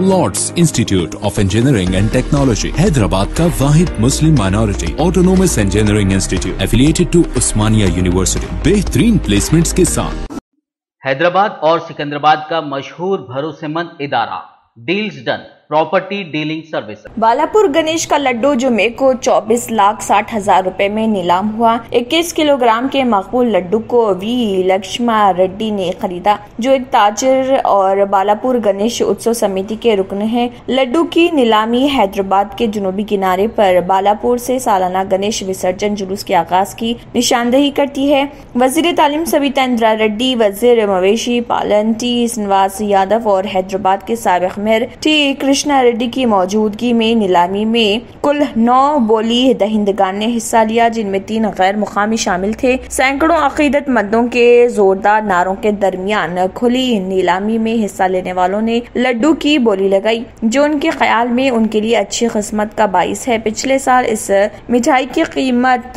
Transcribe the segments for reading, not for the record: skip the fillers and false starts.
Lord's institute of engineering and technology Hyderabad का वाहिद Muslim minority autonomous engineering institute affiliated to Osmania university, बेहतरीन placements के साथ। हैदराबाद और सिकंदराबाद का मशहूर भरोसेमंद इदारा deals done property dealing service. Balapur Ganesh का लड्डू जुमे को 24,60,000 रुपए में नीलाम हुआ। 21 किलोग्राम के मकबूल लड्डू को वी लक्ष्मा रेड्डी ने खरीदा, जो एक ताजिर और बालापुर गणेश उत्सव समिति के रुकन हैं। लड्डू की नीलामी हैदराबाद के जुनूबी किनारे पर बालापुर से सालाना गणेश विसर्जन जुलूस के आगाज की निशानदेही करती है। वजीर तालीम सविता इंदिरा रेड्डी, वजीर मवेशी पालन टी श्रीनिवास यादव और हैदराबाद के साबिक मेयर टी कृष्णा रेड्डी की मौजूदगी में नीलामी में कुल 9 बोली दहिंदगान ने हिस्सा लिया, जिनमें 3 गैर मुकामी शामिल थे। सैकड़ों अकीदतमंदों के जोरदार नारों के दरमियान खुली नीलामी में हिस्सा लेने वालों ने लड्डू की बोली लगाई, जो उनके ख्याल में उनके लिए अच्छी किस्मत का बाइस है। पिछले साल इस मिठाई की कीमत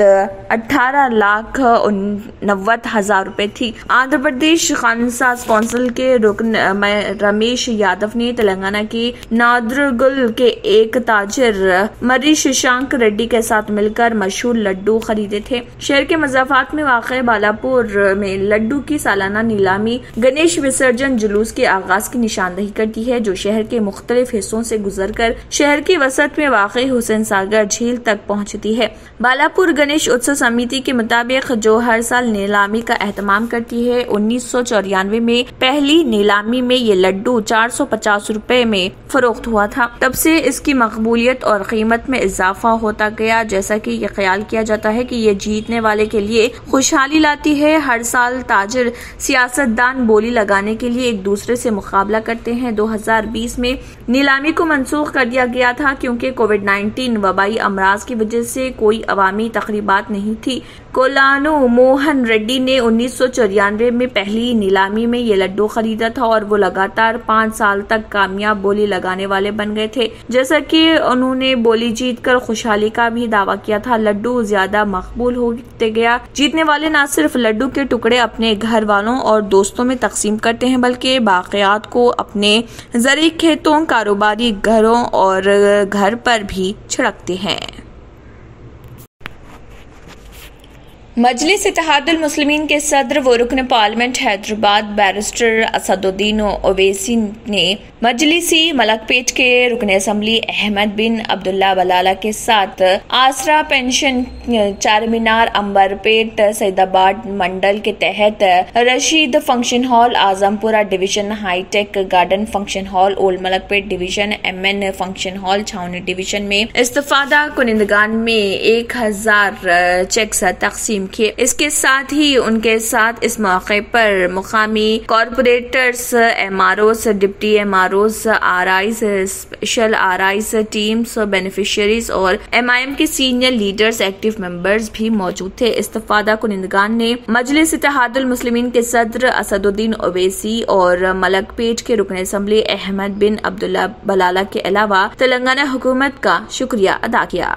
18,90,000 रुपए थी। आंध्र प्रदेश कानून साज कौंसिल के रुकन रमेश यादव ने तेलंगाना की नादरगुल के एक ताजिर मरी शशांक रेड्डी के साथ मिलकर मशहूर लड्डू खरीदे थे। शहर के मज़ाफात में वाक़े बालापुर में लड्डू की सालाना नीलामी गणेश विसर्जन जुलूस के आगाज की निशानदेही करती है, जो शहर के मुख्तलिफ हिस्सों से गुजरकर शहर की वसत में वाक़े हुसैन सागर झील तक पहुँचती है। बालापुर गणेश उत्सव समिति के मुताबिक, जो हर साल नीलामी का एहतमाम करती है, 1994 में पहली नीलामी में ये लड्डू 450 रुपए में फरोख्त हुआ था। तब से इसकी मकबूलियत और कीमत में इजाफा होता गया, जैसा कि ये ख्याल किया जाता है कि ये जीतने वाले के लिए खुशहाली लाती है। हर साल ताजिर सियासतदान बोली लगाने के लिए एक दूसरे से मुकाबला करते हैं। 2020 में नीलामी को मनसूख कर दिया गया था, क्योंकि कोविड-19 वबाई अमराज की वजह से कोई अवामी तकरीबात नहीं थी। कोलानु मोहन रेड्डी ने 1994 में पहली नीलामी में ये लड्डू खरीदा था और वो लगातार 5 साल तक कामयाब बोली लगाने वाले बन गए थे। जैसा कि उन्होंने बोली जीतकर खुशहाली का भी दावा किया था। लड्डू ज्यादा मकबूल होते गया। जीतने वाले न सिर्फ लड्डू के टुकड़े अपने घर वालों और दोस्तों में तकसीम करते हैं, बल्कि बाकियात को अपने ज़रूरी खेतों, कारोबारी घरों और घर पर भी छिड़कते हैं। मजलिस इत्तेहादुल मुस्लिमीन के सदर व रुकन पार्लियामेंट हैदराबाद बैरिस्टर असदुद्दीन ओवैसी ने मजलिसी मलकपेट के रुकन असम्बली अहमद बिन अब्दुल्ला बलाला के साथ आसरा पेंशन चारमीनार अंबरपेट सैदाबाद मंडल के तहत Rasheed function hall, Azampura division hitech garden function hall, old Malakpet division MN function hall, Chhavani division में इस्तिफादा कुनिंदगान में 1000 चेक्स तकसीम किए। इसके साथ ही उनके साथ इस मौके पर मुकामी corporators, MROs, deputy MROs, RIs, special RIs teams, beneficiaries और MIM के सीनियर लीडर्स, एक्टिव मेंबर्स भी मौजूद थे। इस्तिफादा कुनिंदगान ने मजलिस इत्तेहादुल मुस्लिमीन के सदर असदुद्दीन ओवैसी और मलकपेट के रुकन असम्बली अहमद बिन अब्दुल्ला बलाला के अलावा तेलंगाना हुकूमत का शुक्रिया अदा किया।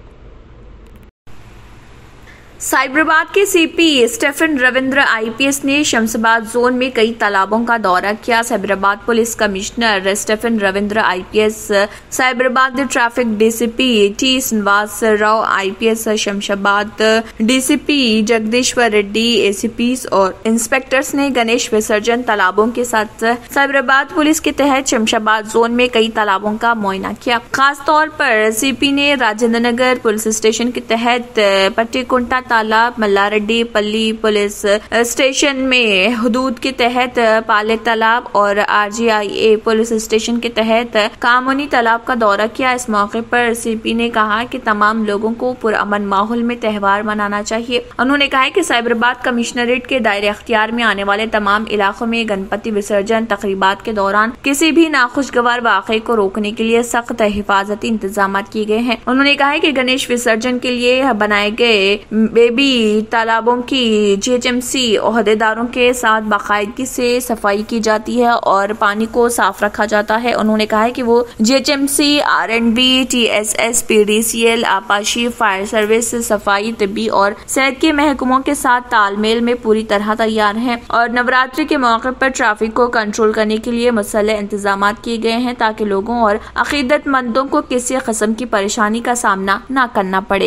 साइबराबाद के CP स्टेफन रविंद्र IPS ने शमशाबाद जोन में कई तालाबों का दौरा किया। Cyberabad police commissioner Stephen Ravindra IPS, Cyberabad traffic DCP T Srinivas Rao IPS, Shamshabad DCP Jagadishwar Reddy, ACPs और इंस्पेक्टर्स ने गणेश विसर्जन तालाबों के साथ साइबराबाद पुलिस के तहत शमशाबाद जोन में कई तालाबों का मुआयना किया। खास तौर पर CP ने राजेंद्र नगर पुलिस स्टेशन के तहत पट्टीकुंटा तालाब, मल्लारेड्डी पल्ली पुलिस स्टेशन में हदूद के तहत पाले तालाब और RGIA पुलिस स्टेशन के तहत कामोनी तालाब का दौरा किया। इस मौके पर CP ने कहा कि तमाम लोगों को पुरअमन माहौल में त्यौहार मनाना चाहिए। उन्होंने कहा कि साइबराबाद कमिश्नरेट के दायरे अख्तियार में आने वाले तमाम इलाकों में गणपति विसर्जन तकरीबात के दौरान किसी भी नाखुशगवार वाक़े को रोकने के लिए सख्त हिफाजती इंतजाम किए गए हैं। उन्होंने कहा कि गणेश विसर्जन के लिए बनाए गए बेबी तालाबों की जीएचएमसी ओहदेदारों के साथ बाकायदगी से सफाई की जाती है और पानी को साफ रखा जाता है। उन्होंने कहा है कि वो जीएचएमसी, आरएंडबी, टीएसएस, पीडीसीएल, आपाशी, फायर सर्विस, सफाई, तिब्बी और सेहत के महकमों के साथ तालमेल में पूरी तरह तैयार हैं और नवरात्रि के मौके पर ट्रैफिक को कंट्रोल करने के लिए मुसल्लह इंतजाम किए गए हैं ताकि लोगों और अकीदतमंदों को किसी किस्म की परेशानी का सामना न करना पड़े।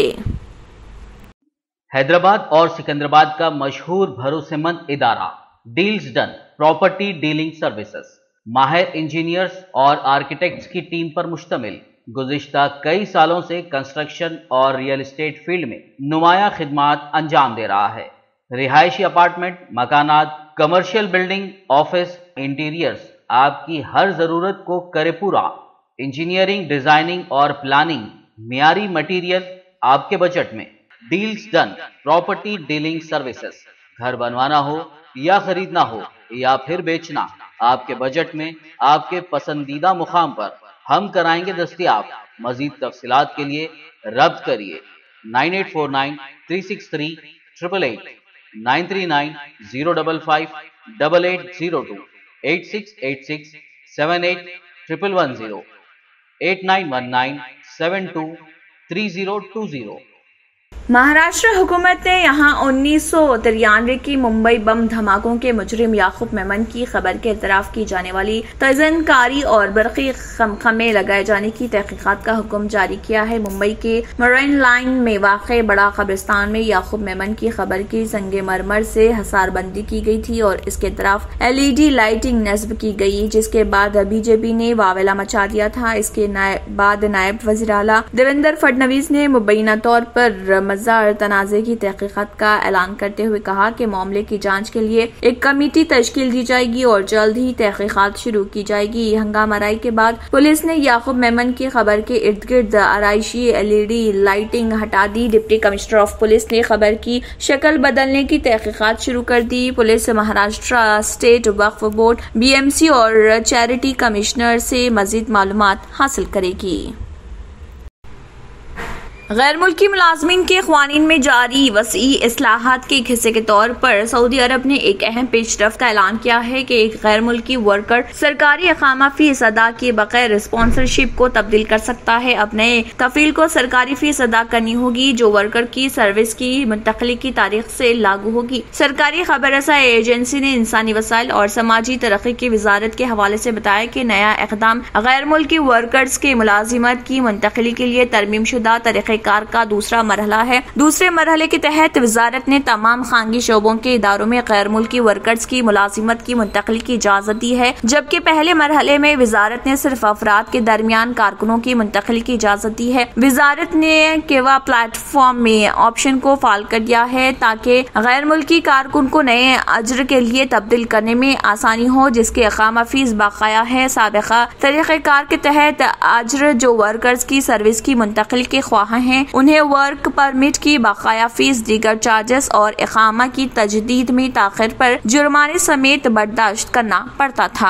हैदराबाद और सिकंदराबाद का मशहूर भरोसेमंद इदारा deals done property dealing services माहिर इंजीनियर्स और आर्किटेक्ट्स की टीम पर मुश्तमिल गुज़िश्ता कई सालों से कंस्ट्रक्शन और रियल एस्टेट फील्ड में नुमाया खिदमात अंजाम दे रहा है। रिहायशी अपार्टमेंट, मकानात, कमर्शियल बिल्डिंग, ऑफिस, इंटीरियर्स आपकी हर जरूरत को करे पूरा। इंजीनियरिंग, डिजाइनिंग और प्लानिंग, मियारी मटेरियल आपके बजट में। Deals done property dealing services. घर बनवाना हो या खरीदना हो या फिर बेचना, आपके बजट में आपके पसंदीदा मुकाम पर हम कराएंगे दस्तयाब। मजीद तफसीलात के लिए रब्त करिए 9849 363 888, 939 055 8802, 8686 78 110, 8919 72 3020। महाराष्ट्र हुकूमत ने यहां 1993 की मुंबई बम धमाकों के मुजरिम याकूब मेमन की खबर के इतराफ की जाने वाली तजनकारी और बरक़ी खमखमे लगाए जाने की तहकीकात का हुक्म जारी किया है। मुंबई के मरीन लाइन में वाक़े बड़ा कब्रिस्तान में याकूब मेमन की खबर की संगे मरमर से हसारबंदी की गई थी और इसके तरफ LED लाइटिंग नस्ब की गई, जिसके बाद बीजेपी ने वावेला मचा दिया था। इसके बाद नायब वज़ीर आला देवेंद्र फडणवीस ने मुबैना तौर पर मज़ार तनाज़े की तहकीकात का ऐलान करते हुए कहा कि मामले की जांच के लिए एक कमेटी तश्कील दी जाएगी और जल्द ही तहकीकात शुरू की जाएगी। हंगामाराई के बाद पुलिस ने याकूब मेमन की खबर के इर्द गिर्द आराइशी LED लाइटिंग हटा दी। डिप्टी कमिश्नर ऑफ पुलिस ने खबर की शक्ल बदलने की तहकीकात शुरू कर दी। Police Maharashtra state Waqf board, BMC और चैरिटी कमिश्नर से मजीद मालूमात हासिल करेगी। गैर मुल्की मुलाजमीन के ख़वानीन में जारी वसी इस्लाहात के एक हिस्से के तौर पर सऊदी अरब ने एक अहम पेशरफ्त का ऐलान किया है कि एक गैर मुल्की वर्कर सरकारी अकामा फीस अदा किए बगैर स्पॉन्सरशिप को तब्दील कर सकता है। अब नए तफील को सरकारी फीस अदा करनी होगी जो वर्कर की सर्विस की मुंतकली की तारीख से लागू होगी। सरकारी खबररसा एजेंसी ने इंसानी वसाइल और समाजी तरक्की की वजारत के हवाले से बताया कि नया इक़दाम गैर मुल्की वर्कर्स के मुलाजिमत की मुंतकली के लिए तरमीम शुदा तरीक़ेकार का दूसरा मरहला है। दूसरे मरहले के तहत वजारत ने तमाम खानगी शोबों के इदारों में गैर मुल्की वर्कर्स की मुलाजिमत की मुंतकली की इजाजत दी है, जबकि पहले मरहले में वजारत ने सिर्फ अफराद के दरमियान कारकुनों की मुंतकली की इजाजत दी है। वजारत ने केवा प्लेटफॉर्म में ऑप्शन को फाल कर दिया है ताकि गैर मुल्की कारकुन को नए अजर के लिए तब्दील करने में आसानी हो, जिसके अकामा फीस बाकाया है। साबिका तरीक़ेकार के तहत अजर जो वर्कर्स की सर्विस की मुंतकली के ख्वाह हैं उन्हें वर्क परमिट की बकाया फीस, दीगर चार्जेस और इकामा की तजदीद में ताखिर पर जुर्माने समेत बर्दाश्त करना पड़ता था।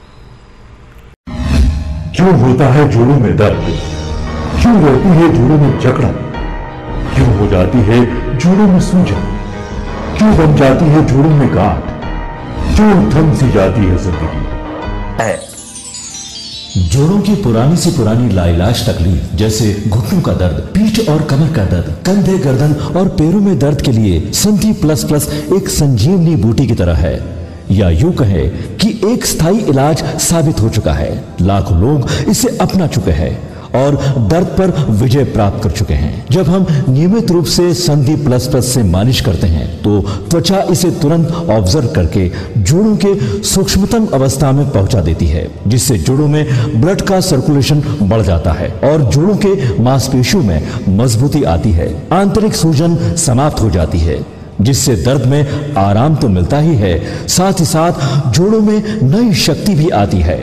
क्यों होता है जोड़ों में दर्द, क्यों रहती है जोड़ों में जकड़न, क्यों हो जाती है जोड़ों में सूजन, क्यों बन जाती है जोड़ों में गांठ, क्यों थम सी जाती है जिंदगी। जोड़ों की पुरानी से पुरानी लाइलाज तकलीफ जैसे घुटनों का दर्द, पीठ और कमर का दर्द, कंधे, गर्दन और पैरों में दर्द के लिए संधि प्लस प्लस एक संजीवनी बूटी की तरह है, या यूं कहे कि एक स्थायी इलाज साबित हो चुका है। लाखों लोग इसे अपना चुके हैं और दर्द पर विजय प्राप्त कर चुके हैं। जब हम नियमित रूप से संधि प्लस प्लस से मालिश करते हैं तो त्वचा इसे तुरंत ऑब्जर्व करके जोड़ों के सूक्ष्मतम अवस्था में पहुंचा देती है, जिससे जोड़ों में ब्लड का सर्कुलेशन बढ़ जाता है और जोड़ों के मांसपेशियों में मजबूती आती है। आंतरिक सूजन समाप्त हो जाती है, जिससे दर्द में आराम तो मिलता ही है, साथ ही साथ जोड़ों में नई शक्ति भी आती है।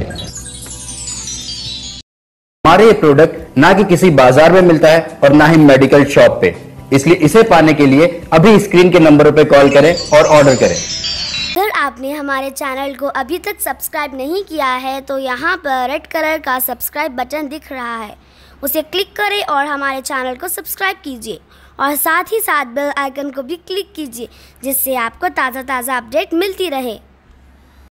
हमारे ये प्रोडक्ट ना कि किसी बाजार में मिलता है और ना ही मेडिकल शॉप पे, इसलिए इसे पाने के लिए अभी स्क्रीन के नंबरों पे कॉल करें और ऑर्डर करें। अगर आपने हमारे चैनल को अभी तक सब्सक्राइब नहीं किया है तो यहाँ पर रेड कलर का सब्सक्राइब बटन दिख रहा है, उसे क्लिक करें और हमारे चैनल को सब्सक्राइब कीजिए और साथ ही साथ बेल आइकन को भी क्लिक कीजिए, जिससे आपको ताज़ा अपडेट मिलती रहे।